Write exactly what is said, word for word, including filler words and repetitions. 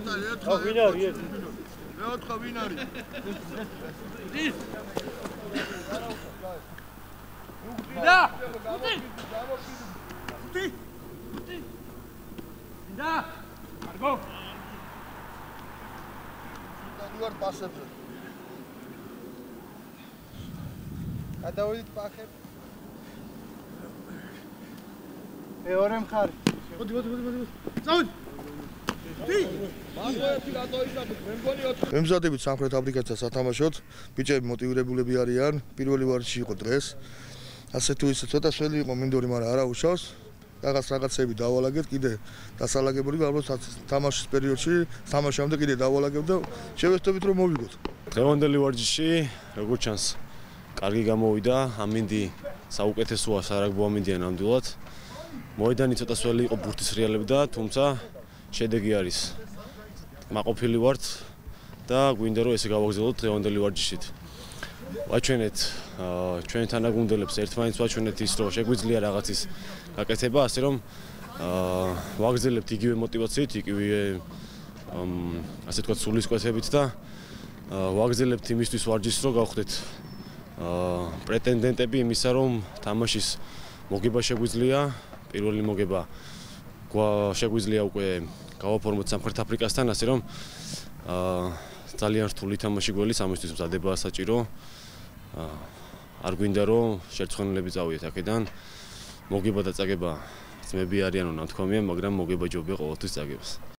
ვინ არის ერთი? მეოთხე ვინ არის? და! უტი! უტი! უტი! და! კარგო! ვარ პასებზე. გადავიდით პახებ. მეორე მხარე. მოდი, მოდი, მოდი, მოდი. წავიდ. დი! მაგოეთი რატო ისაბით? მე მგონი ოთხი. მემზადებით სამხრეთ აფრიკასთან სათამაშოდ. ბიჭები მოტივირებულები არიან. პირველი ვარჯიში იყო დღეს. ასე თუ ისე ცოტა შველი იყო მინდორი, მაგრამ არა უშავს. რაღაც რაღაცები დავალაგეთ, კიდე დასალაგებული ალბათ თამაშის პერიოდში, თამაშამდე კიდე დავალაგებ და შევეცდებით რომ მოვიგოთ. დღევანდელი ვარჯიში, როგორც ჩანს, კარგი გამოვიდა. ამინდი საუკეთესოა სარაგბო ამინდია ნამდვილად. მოედანი ცოტა სველი იყო ბურთის რეალები და თუმცა შედეგი არის. მაყოფილი ვართ და გვინდა რომ ესე გავაგზავნოთ დღევანდელი ვარჯიშით. ვაჩვენეთ ჩვენ თანაგუნდელებს ერთმანეთს ვაჩვენეთ ის რომ შეგვიძლია რაღაცის გაკეთება, ასე რომ ვაგრძელებთ იგივე мотивაციით, იგივე ასე თქვა სულისკვეთებით და ვაგრძელებთ იმისთვის ვარჯიშს რომ გავხდეთ პრეტენდენტები იმისა რომ თამაშის მოგება შეგვიძლია, პირველი მოგება შეგვიძლია უკვე გავაფორმოთ სამხრეთ აფრიკასთან, ასე რომ ძალიან რთული თამაში გველის ამისთვის მზადება საჭირო. არ გვინდა რომ შერწყმულები წავიდეთ აქედან. მოგება და წაგება ძმები არიან, უნდა თქვამია, მაგრამ მოგება ჯობია ყოველთვის წაგებას.